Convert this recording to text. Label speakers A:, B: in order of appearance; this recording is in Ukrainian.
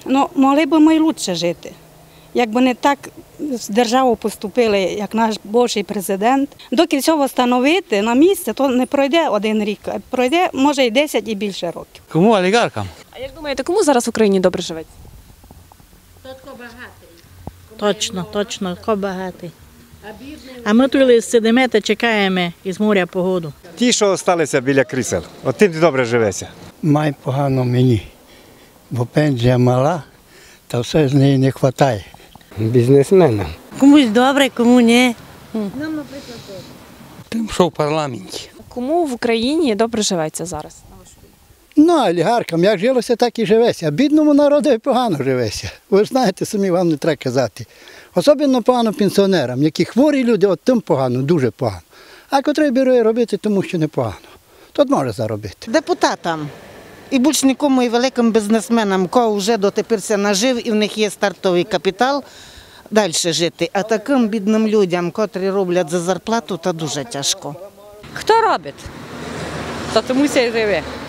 A: Ну, могли б ми й краще жити. Якби не так з державою поступили, як наш бувший президент. Доки все встановити на місце, то не пройде один рік, а пройде, може, і 10, і більше років.
B: Кому? Олігархам.
C: А як думаєте, кому зараз в Україні добре живеться?
D: Точно, ко багатий. А ми тут сидимо та чекаємо із моря погоду.
E: Ті, що залишилися біля крісел, от тим добре живеться.
F: Май погано мені, бо пенсія мала, та все з неї не вистачає.
E: Бізнесменам.
D: Комусь добре, кому ні.
B: Тим, що в парламенті.
C: Кому в Україні добре живеться зараз?
F: Ну, олігархам як жилося, так і живеться. А бідному народу погано живеться. Ви ж знаєте, самі вам не треба казати. Особливо погано пенсіонерам, які хворі люди, от тим погано, дуже погано. А котрий бере робити, тому що непогано. Тут може заробити.
G: Депутатам і більш нікому і великим бізнесменам, кого вже дотепер нажив і в них є стартовий капітал, далі жити. А таким бідним людям, котрі роблять за зарплату, то дуже тяжко.
H: Хто робить, то тому й живе.